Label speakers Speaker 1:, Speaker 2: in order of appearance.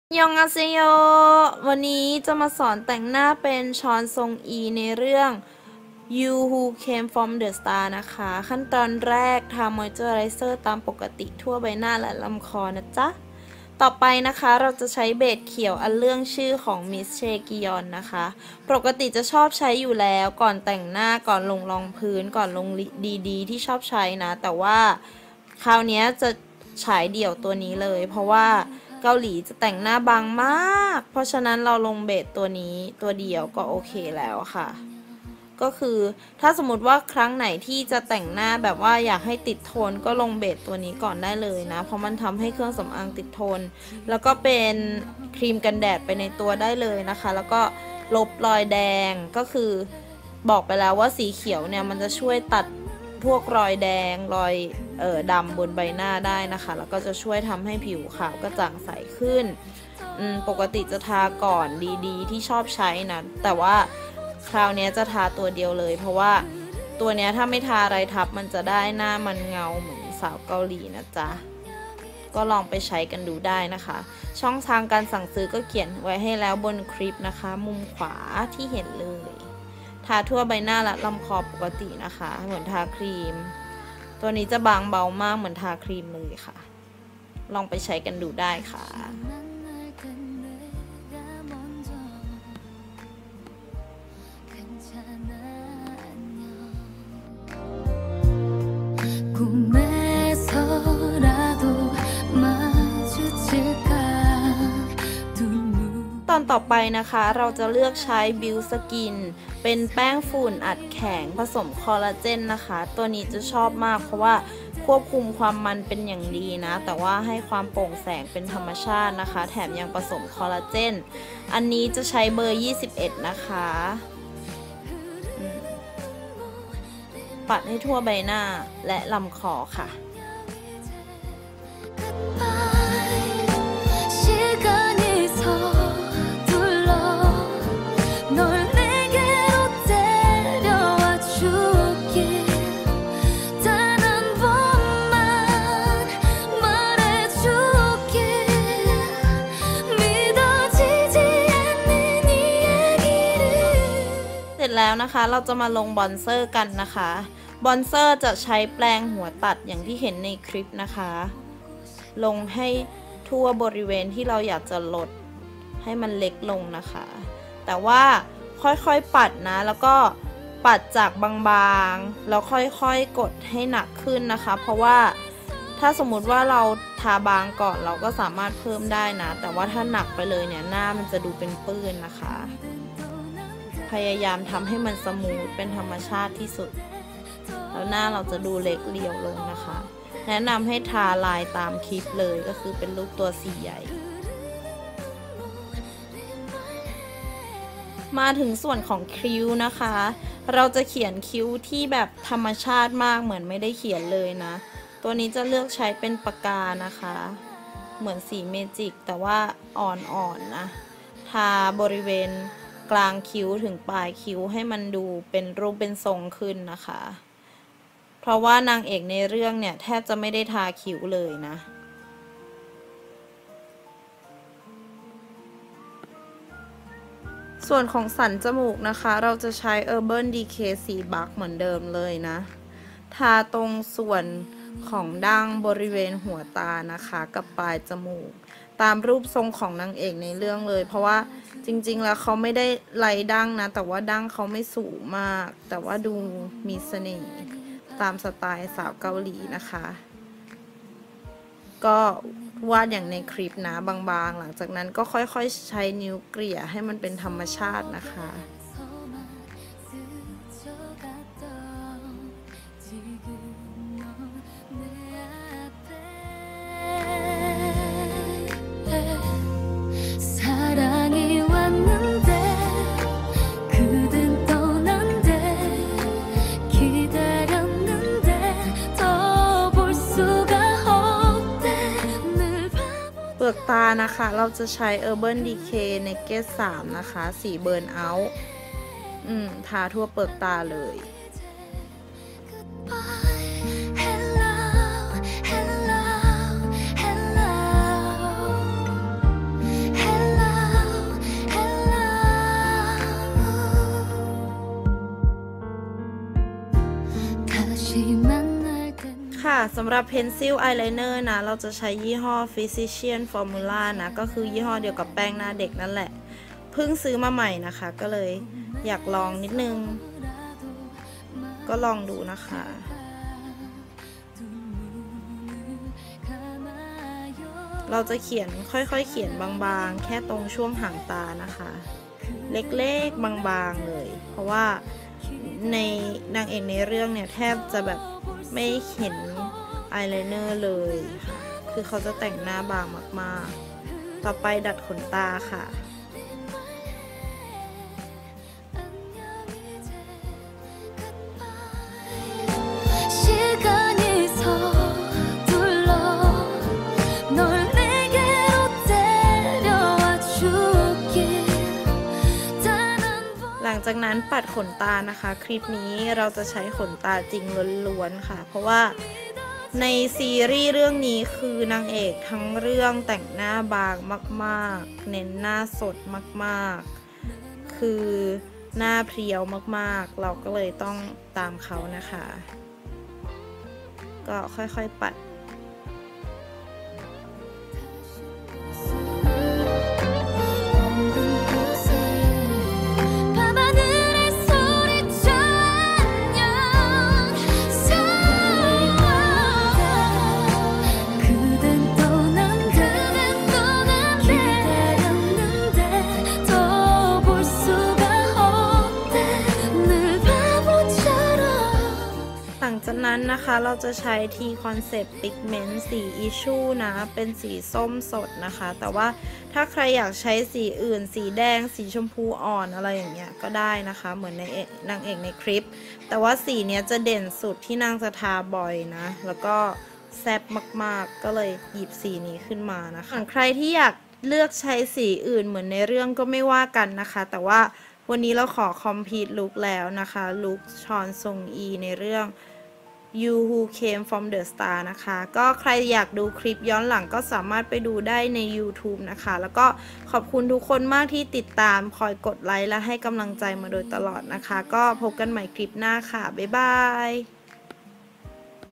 Speaker 1: ยองอาเซโยวันนี้จะมาสอนแต่งหน้าเป็นชอนซงอีในเรื่อง You Who Came From the Star นะคะ ขั้นตอนแรกทามอยเจอไรเซอร์ตามปกติทั่วใบหน้าและลำคอนะจ๊ะ ต่อไปนะคะเราจะใช้เบสเขียวอันเรื่องชื่อของมิสเชกิยอนนะคะ ปกติจะชอบใช้อยู่แล้วก่อนแต่งหน้าก่อนลงรองพื้นก่อนลงดีที่ชอบใช้นะ แต่ว่าคราวนี้จะฉายเดี่ยวตัวนี้เลยเพราะว่าเกาหลีจะแต่งหน้าบางมากเพราะฉะนั้นเราลงเบสตัวนี้ตัวเดียวก็โอเคแล้วค่ะก็คือถ้าสมมติว่าครั้งไหนที่จะแต่งหน้าแบบว่าอยากให้ติดโทนก็ลงเบสตัวนี้ก่อนได้เลยนะเพราะมันทำให้เครื่องสำอางติดโทนแล้วก็เป็นครีมกันแดดไปในตัวได้เลยนะคะแล้วก็ลบรอยแดงก็คือบอกไปแล้วว่าสีเขียวเนี่ยมันจะช่วยตัดพวกรอยแดงรอยดำบนใบหน้าได้นะคะแล้วก็จะช่วยทำให้ผิวขาวกระจ่างใสขึ้นปกติจะทาก่อนดีที่ชอบใช้นะแต่ว่าคราวนี้จะทาตัวเดียวเลยเพราะว่าตัวนี้ถ้าไม่ทาอะไรทับมันจะได้หน้ามันเงาเหมือนสาวเกาหลีนะจ๊ะก็ลองไปใช้กันดูได้นะคะช่องทางการสั่งซื้อก็เขียนไว้ให้แล้วบนคลิปนะคะมุมขวาที่เห็นเลยทาทั่วใบหน้าและลำคอปกตินะคะเหมือนทาครีมตัวนี้จะบางเบามากเหมือนทาครีมเลยค่ะลองไปใช้กันดูได้ค่ะตอนต่อไปนะคะเราจะเลือกใช้บิวสกินเป็นแป้งฝุ่นอัดแข็งผสมคอลลาเจนนะคะตัวนี้จะชอบมากเพราะว่าควบคุมความมันเป็นอย่างดีนะแต่ว่าให้ความโปร่งแสงเป็นธรรมชาตินะคะแถมยังผสมคอลลาเจนอันนี้จะใช้เบอร์21นะคะปัดให้ทั่วใบหน้าและลำคอค่ะแล้วนะคะเราจะมาลงบอนเซอร์กันนะคะบอนเซอร์จะใช้แปรงหัวตัดอย่างที่เห็นในคลิปนะคะลงให้ทั่วบริเวณที่เราอยากจะลดให้มันเล็กลงนะคะแต่ว่าค่อยๆปัดนะแล้วก็ปัดจากบางๆแล้วค่อยๆกดให้หนักขึ้นนะคะเพราะว่าถ้าสมมุติว่าเราทาบางก่อนเราก็สามารถเพิ่มได้นะแต่ว่าถ้าหนักไปเลยเนี่ยหน้ามันจะดูเป็นปื้นนะคะพยายามทำให้มันสมูทเป็นธรรมชาติที่สุดแล้วหน้าเราจะดูเล็กเรียวลงนะคะแนะนำให้ทาลายตามคลิปเลยก็คือเป็นรูปตัวสีใหญ่มาถึงส่วนของคิ้วนะคะเราจะเขียนคิ้วที่แบบธรรมชาติมากเหมือนไม่ได้เขียนเลยนะตัวนี้จะเลือกใช้เป็นปากกานะคะเหมือนสีเมจิกแต่ว่าอ่อนๆนะทาบริเวณกลางคิ้วถึงปลายคิ้วให้มันดูเป็นรูปเป็นทรงขึ้นนะคะเพราะว่านางเอกในเรื่องเนี่ยแทบจะไม่ได้ทาคิ้วเลยนะส่วนของสันจมูกนะคะเราจะใช้ Urban Decay สีบักเหมือนเดิมเลยนะทาตรงส่วนของดั้งบริเวณหัวตานะคะกับปลายจมูกตามรูปทรงของนางเอกในเรื่องเลยเพราะว่าจริงๆแล้วเขาไม่ได้ไล่ดั้งนะแต่ว่าดั้งเขาไม่สูงมากแต่ว่าดูมีเสน่ห์ตามสไตล์สาวเกาหลีนะคะก็วาดอย่างในคลิปนะบางๆหลังจากนั้นก็ค่อยๆใช้นิ้วเกลี่ยให้มันเป็นธรรมชาตินะคะเปลือกตานะคะเราจะใช้ Urban Decay Naked 3นะคะสีเบิร์นเอาท์ทาทั่วเปลือกตาเลย
Speaker 2: เ
Speaker 1: สำหรับ Pencil Eyeliner นะเราจะใช้ยี่ห้อ Physician Formula นะก็คือยี่ห้อเดียวกับแป้งหน้าเด็กนั่นแหละเพิ่งซื้อมาใหม่นะคะก็เลยอยากลองนิดนึงก็ลองดูนะคะเราจะเขียนค่อยๆเขียนบางๆแค่ตรงช่วงหางตานะคะเล็กๆบางๆเลยเพราะว่าในนางเอกในเรื่องเนี่ยแทบจะแบบไม่เห็นอายไลเนอร์เลยค่ะคือเขาจะแต่งหน้าบางมากๆต่อไปดัดขนตาค่ะหลังจากนั้นปัดขนตานะคะคลิปนี้เราจะใช้ขนตาจริงล้วนๆค่ะเพราะว่าในซีรีส์เรื่องนี้คือนางเอกทั้งเรื่องแต่งหน้าบางมากๆเน้นหน้าสดมากๆคือหน้าเพรียวมากๆเราก็เลยต้องตามเขานะคะก็ค่อยๆปัดหลังจากนั้นนะคะเราจะใช้ T Concept Pigment สี Issue นะเป็นสีส้มสดนะคะแต่ว่าถ้าใครอยากใช้สีอื่นสีแดงสีชมพูอ่อนอะไรอย่างเงี้ยก็ได้นะคะเหมือนในนางเอกในคลิปแต่ว่าสีเนี้ยจะเด่นสุดที่นางจะทาบ่อยนะแล้วก็แซ่บมากๆก็เลยหยิบสีนี้ขึ้นมานะคะใครที่อยากเลือกใช้สีอื่นเหมือนในเรื่องก็ไม่ว่ากันนะคะแต่ว่าวันนี้เราขอคอมพลีทลุคแล้วนะคะลุคชอนซงอีในเรื่องYou Who Came from the Star นะคะก็ใครอยากดูคลิปย้อนหลังก็สามารถไปดูได้ใน YouTube นะคะแล้วก็ขอบคุณทุกคนมากที่ติดตามคอยกดไลค์และให้กำลังใจมาโดยตลอดนะคะก็พบกันใหม่คลิปหน้าค่ะบ๊ายบาย